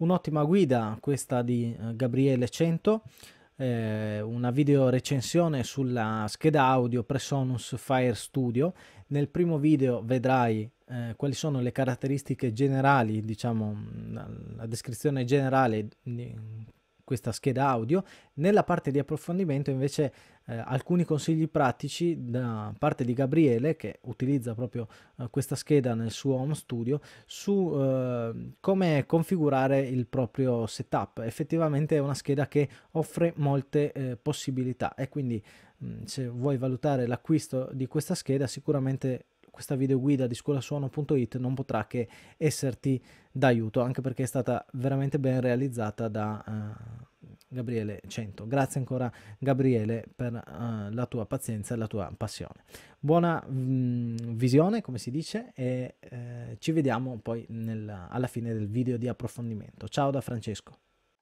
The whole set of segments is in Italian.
Un'ottima guida questa di Gabriele 100, una video recensione sulla scheda audio Presonus Fire Studio. Nel primo video vedrai quali sono le caratteristiche generali, diciamo la descrizione generale di questa scheda audio. Nella parte di approfondimento invece alcuni consigli pratici da parte di Gabriele, che utilizza proprio questa scheda nel suo home studio, su come configurare il proprio setup. Effettivamente è una scheda che offre molte possibilità, e quindi se vuoi valutare l'acquisto di questa scheda, sicuramente questa videoguida di scolasuono.it non potrà che esserti d'aiuto, anche perché è stata veramente ben realizzata da Gabriele 100. Grazie ancora Gabriele per la tua pazienza e la tua passione. Buona visione, come si dice, e ci vediamo poi alla fine del video di approfondimento. Ciao da Francesco.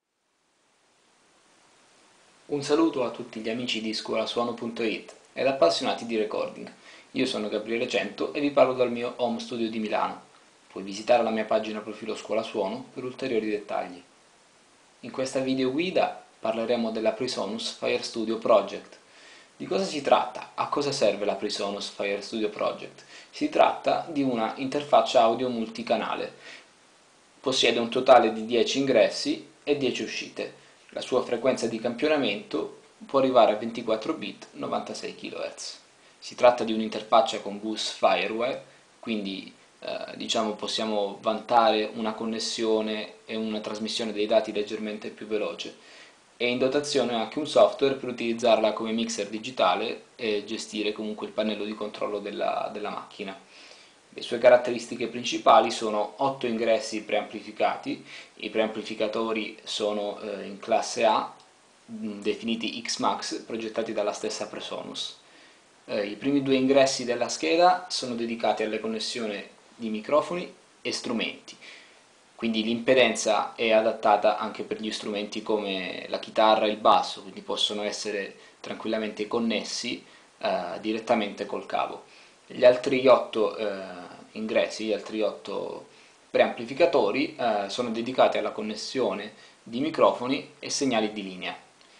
Un saluto a tutti gli amici di scolasuono.it ed appassionati di recording. Io sono Gabriele Cento e vi parlo dal mio home studio di Milano. Puoi visitare la mia pagina profilo Scuola Suono per ulteriori dettagli. In questa video guida parleremo della PreSonus Fire Studio Project. Di cosa si tratta? A cosa serve la PreSonus Fire Studio Project? Si tratta di una interfaccia audio multicanale. Possiede un totale di 10 ingressi e 10 uscite. La sua frequenza di campionamento può arrivare a 24 bit 96 kHz. Si tratta di un'interfaccia con bus Firewire, quindi diciamo possiamo vantare una connessione e una trasmissione dei dati leggermente più veloce, e in dotazione anche un software per utilizzarla come mixer digitale e gestire comunque il pannello di controllo della macchina. Le sue caratteristiche principali sono 8 ingressi preamplificati. I preamplificatori sono in classe A, definiti X-Max, progettati dalla stessa Presonus. I primi due ingressi della scheda sono dedicati alle connessioni di microfoni e strumenti, quindi l'impedenza è adattata anche per gli strumenti come la chitarra e il basso, quindi possono essere tranquillamente connessi direttamente col cavo. Gli altri 8 ingressi, gli altri 8 preamplificatori sono dedicati alla connessione di microfoni e segnali di linea.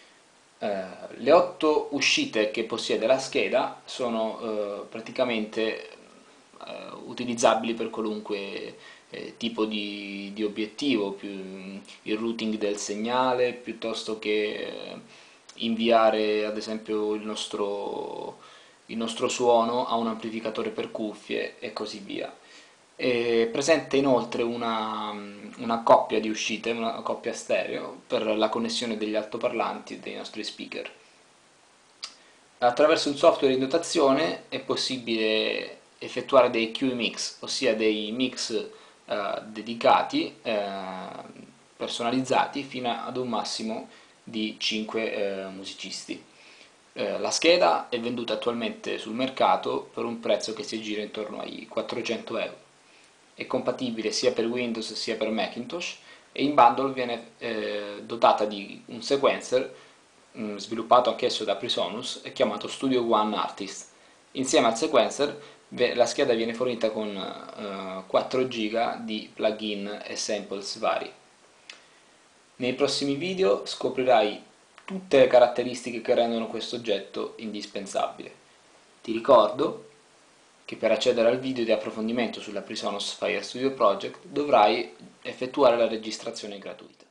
Le 8 uscite che possiede la scheda sono praticamente utilizzabili per qualunque tipo di obiettivo, il routing del segnale, piuttosto che inviare ad esempio il nostro suono a un amplificatore per cuffie e così via. È presente inoltre una coppia di uscite, una coppia stereo, per la connessione degli altoparlanti e dei nostri speaker. Attraverso un software in dotazione è possibile effettuare dei QMix, ossia dei mix dedicati, personalizzati, fino ad un massimo di 5 musicisti. La scheda è venduta attualmente sul mercato per un prezzo che si aggira intorno ai 400 euro. È compatibile sia per Windows sia per Macintosh, e in bundle viene dotata di un sequencer sviluppato anch'esso da Presonus e chiamato Studio One Artist. Insieme al sequencer la scheda viene fornita con 4 GB di plugin e samples vari. Nei prossimi video scoprirai tutte le caratteristiche che rendono questo oggetto indispensabile. Ti ricordo che per accedere al video di approfondimento sulla PreSonus Fire Studio Project dovrai effettuare la registrazione gratuita.